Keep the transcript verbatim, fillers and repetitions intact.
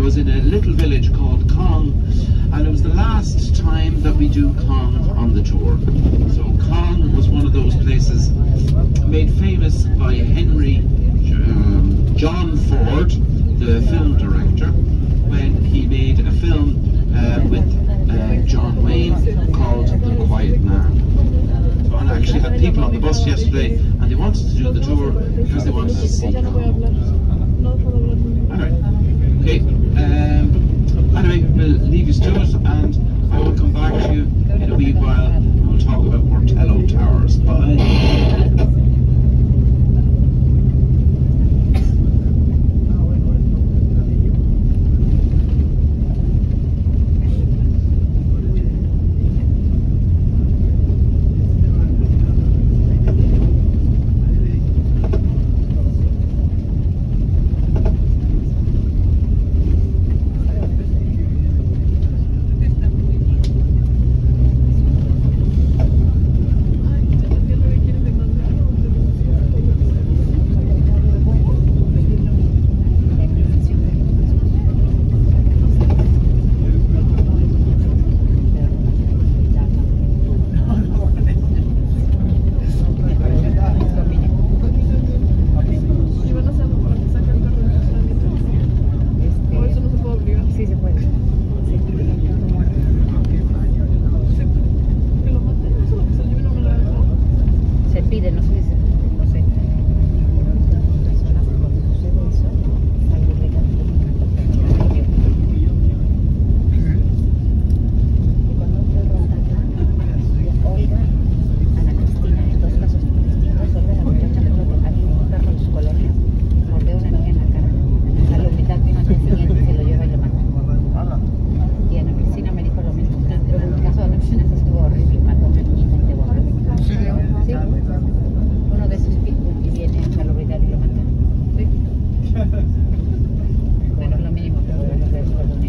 was in a little village called Cong, and it was the last time that we do Cong on the tour. So Cong was one of those places made famous by Henry um, John Ford, the film director, when he made a film uh, with uh, John Wayne called The Quiet Man. So, and I actually had people on the bus yesterday, and they wanted to do the tour because they wanted to see Cong. Anyway, okay. Um, anyway, we'll leave you to it, and I will come back to you in a wee while. And we'll talk about Portello Towers. Bye. Bueno, es lo mínimo que podemos hacer.